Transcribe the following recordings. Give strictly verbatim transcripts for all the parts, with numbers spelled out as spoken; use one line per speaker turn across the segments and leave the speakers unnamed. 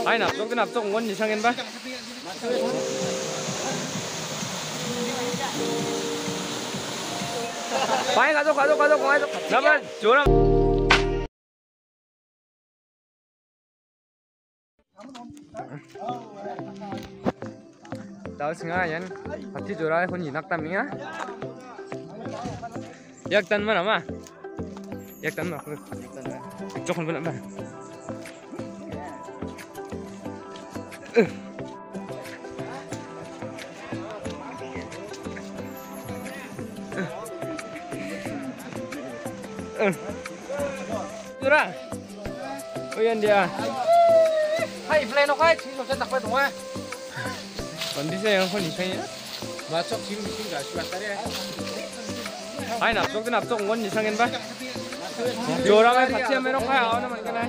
Ai napsok din napsok ngon ni sangin ba? Pai 가족 가족 가족 가족. 나만 조랑. Tao singa yan. Pati Jora kon inak taminga. Yak tan mana ma? Yak tan ma. Jokon bana ma. Jora. Oh yan dia. Hai play no kai, xin cho tak pa tong a. Kondisi yang kon ikai ya. Masuk sim sim ga suat tare. Hai napsok din napsok ngon ni sangin ba? Jora mai 같이 하면 kai aw na man kana.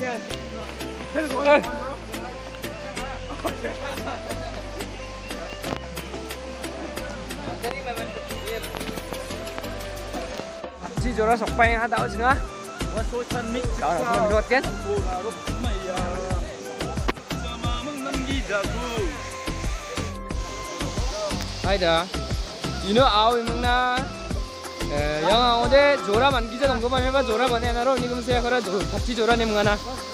Pati Jora sok pai ha dao singa. Dao na kon rot ken. Aida, ino aw imna yang 어제 Jora man 기자 동거만 해봐 Jora 만에 나로 지금 saya kira Pati Jora 님 ngana.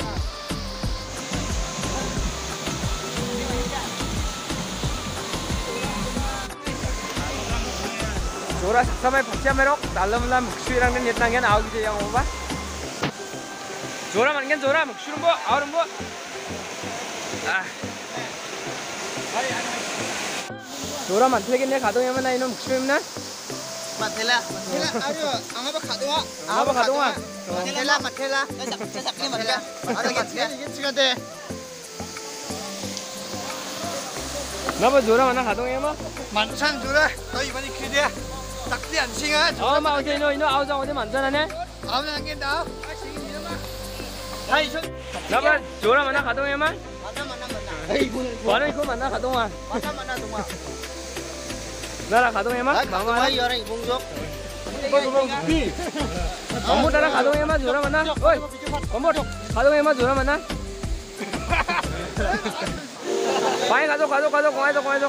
Jora sampai Pati merok dalam dalam muksyirang dan nyetangnya aw giza yang apa? Jora man kan Jora muksyirung bo awrum bo. Ah. Jora 만들겠네 가동하면 나 이놈 목숨이나
마텔라 마텔라 아유 앙아바 가동아
앙아바 가동아
마텔라 마텔라 잡잡게 마텔라 알겠지 이게 지가데
나봐 Jora mana 가동해마
만찬 Jora 너 이번에 기대야 딱지 안 싱아
어마 어제 이노 이노 아우장 어제 만전하네
아우 안 겐다
하이 나봐 Jora mana 가동해마
만나 만나 만나
와는 이거 만나 가동아
만나 만나 동아
나라 가동해마
마마 이어라 이봉족
엄마 나라 가동해마 Jora mana 어이 엄마 가동해마 Jora mana pai 가족 가족 가족 가족 가족